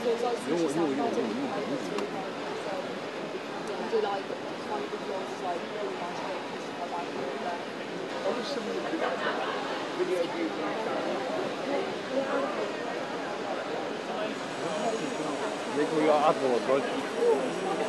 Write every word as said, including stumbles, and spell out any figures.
You know, you know, you know, you know, you know, you know. I do like one of the floors is like really nice pictures of my life there. Obviously, video views on the camera. They call you Admiral, right?